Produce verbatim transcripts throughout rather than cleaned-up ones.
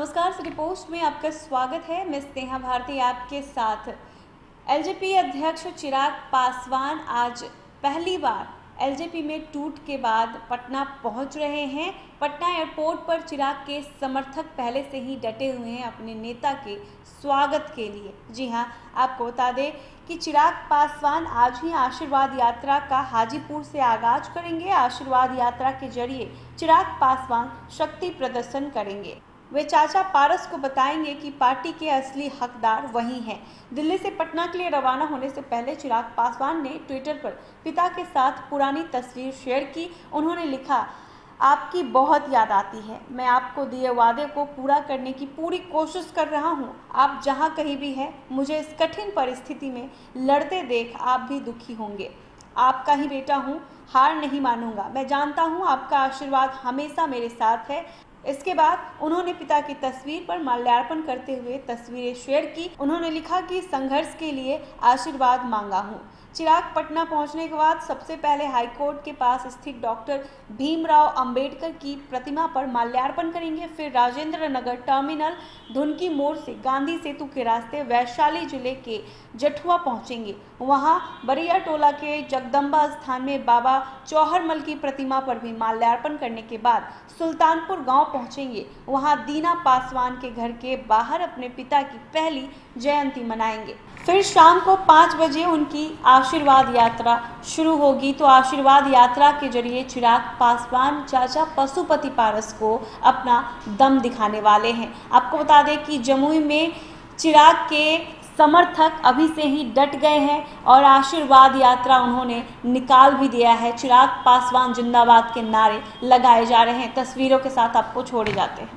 नमस्कार, city post में आपका स्वागत है। मैं स्नेहा भारती आपके साथ। एलजेपी अध्यक्ष चिराग पासवान आज पहली बार एलजेपी में टूट के बाद पटना पहुंच रहे हैं। पटना एयरपोर्ट पर चिराग के समर्थक पहले से ही डटे हुए हैं अपने नेता के स्वागत के लिए। जी हां, आपको बता दें कि चिराग पासवान आज ही आशीर्वाद यात्रा का हाजीपुर से आगाज करेंगे। आशीर्वाद यात्रा के जरिए चिराग पासवान शक्ति प्रदर्शन करेंगे। वे चाचा पारस को बताएंगे कि पार्टी के असली हकदार वही हैं। दिल्ली से पटना के लिए रवाना होने से पहले चिराग पासवान ने ट्विटर पर पिता के साथ पुरानी तस्वीर शेयर की। उन्होंने लिखा, आपकी बहुत याद आती है। मैं आपको दिए वादे को पूरा करने की पूरी कोशिश कर रहा हूँ। आप जहाँ कहीं भी हैं, मुझे इस कठिन परिस्थिति में लड़ते देख आप भी दुखी होंगे। आपका ही बेटा हूँ, हार नहीं मानूंगा। मैं जानता हूँ आपका आशीर्वाद हमेशा मेरे साथ है। इसके बाद उन्होंने पिता की तस्वीर पर माल्यार्पण करते हुए तस्वीरें शेयर की। उन्होंने लिखा कि संघर्ष के लिए आशीर्वाद मांगा हूँ। चिराग पटना पहुंचने के बाद सबसे पहले हाईकोर्ट के पास स्थित डॉक्टर भीमराव अंबेडकर की प्रतिमा पर माल्यार्पण करेंगे। फिर राजेंद्र नगर टर्मिनल धुनकी मोड़ से गांधी सेतु के रास्ते वैशाली जिले के जठुआ पहुंचेंगे। वहां बरिया टोला के जगदम्बा स्थान में बाबा चौहरमल की प्रतिमा पर भी माल्यार्पण करने के बाद सुल्तानपुर गांव पहुंचेंगे। वहां दीना पासवान के घर के बाहर अपने पिता की पहली जयंती मनाएंगे। फिर शाम को पाँच बजे उनकी आशीर्वाद यात्रा शुरू होगी। तो आशीर्वाद यात्रा के जरिए चिराग पासवान चाचा पशुपति पारस को अपना दम दिखाने वाले हैं। आपको बता दें कि जमुई में चिराग के समर्थक अभी से ही डट गए हैं और आशीर्वाद यात्रा उन्होंने निकाल भी दिया है। चिराग पासवान जिंदाबाद के नारे लगाए जा रहे हैं। तस्वीरों के साथ आपको छोड़े जाते हैं।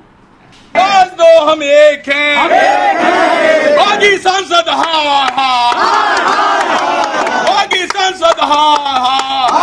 दो हम एक हैं, बागी सांसद हाँ हाँ, बागी सांसद हाँ हाँ।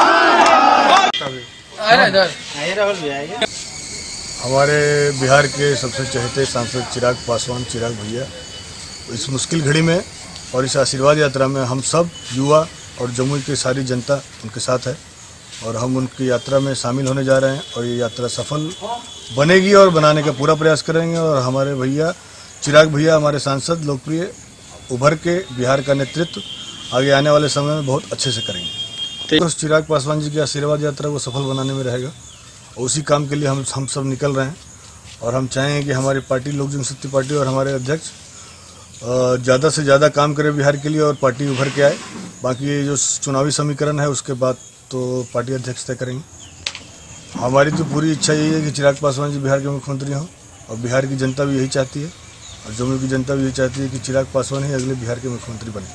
हमारे बिहार के सबसे चहेते सांसद चिराग पासवान, चिराग भैया, इस मुश्किल घड़ी में और इस आशीर्वाद यात्रा में हम सब युवा और जमुई की सारी जनता उनके साथ है और हम उनकी यात्रा में शामिल होने जा रहे हैं और ये यात्रा सफल बनेगी और बनाने का पूरा प्रयास करेंगे। और हमारे भैया चिराग भैया, हमारे सांसद लोकप्रिय उभर के बिहार का नेतृत्व आगे आने वाले समय में बहुत अच्छे से करेंगे। तो चिराग पासवान जी की आशीर्वाद यात्रा को सफल बनाने में रहेगा और उसी काम के लिए हम हम सब निकल रहे हैं। और हम चाहेंगे कि हमारी पार्टी लोक जनशक्ति पार्टी और हमारे अध्यक्ष ज़्यादा से ज़्यादा काम करें बिहार के लिए और पार्टी उभर के आए। बाकी जो चुनावी समीकरण है उसके बाद तो पार्टी अध्यक्ष तय करेंगे। हमारी तो पूरी इच्छा यही है कि चिराग पासवान जी बिहार के मुख्यमंत्री हों और बिहार की जनता भी यही चाहती है और जमुई की जनता भी यही चाहती है कि चिराग पासवान ही अगले बिहार के मुख्यमंत्री बने।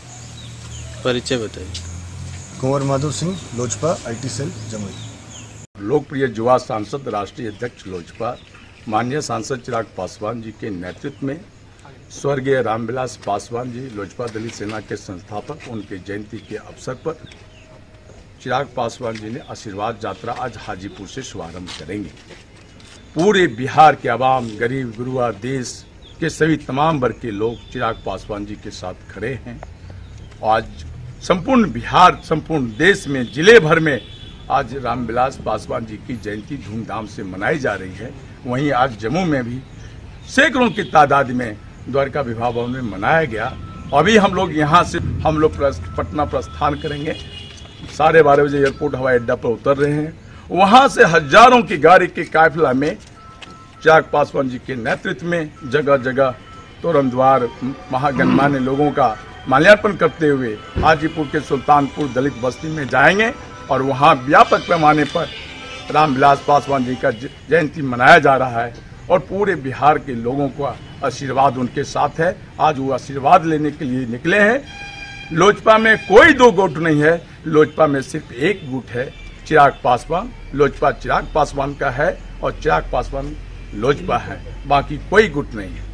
परिचय बताइए। Kunwar Madhav Singh, LJP, IT cell, Jamui. लोकप्रिय युवा सांसद, राष्ट्रीय अध्यक्ष लोजपा, माननीय सांसद चिराग पासवान जी के नेतृत्व में स्वर्गीय रामविलास पासवान जी, लोजपा दलित सेना के संस्थापक, उनके जयंती के अवसर पर चिराग पासवान जी ने आशीर्वाद यात्रा आज हाजीपुर से शुभारंभ करेंगे। पूरे बिहार के आवाम, गरीब गुरुआ, देश के सभी तमाम वर्ग के लोग चिराग पासवान जी के साथ खड़े हैं। आज संपूर्ण बिहार, संपूर्ण देश में, जिले भर में आज रामविलास पासवान जी की जयंती धूमधाम से मनाई जा रही है। वहीं आज जम्मू में भी सैकड़ों की तादाद में द्वारका विवाह भवन में मनाया गया। अभी हम लोग यहाँ से हम लोग पटना प्रस्थान करेंगे। साढ़े बारह बजे एयरपोर्ट हवाई अड्डा पर उतर रहे हैं। वहाँ से हजारों की गाड़ी के काफिला में चिराग पासवान जी के नेतृत्व में जगह जगह तोरण द्वार महागणमान्य लोगों का माल्यार्पण करते हुए हाजीपुर के सुल्तानपुर दलित बस्ती में जाएंगे और वहाँ व्यापक पैमाने पर रामविलास पासवान जी का जयंती मनाया जा रहा है और पूरे बिहार के लोगों का आशीर्वाद उनके साथ है। आज वो आशीर्वाद लेने के लिए निकले हैं। लोजपा में कोई दो गुट नहीं है, लोजपा में सिर्फ एक गुट है, चिराग पासवान। लोजपा चिराग पासवान का है और चिराग पासवान लोजपा है, बाकी कोई गुट नहीं है।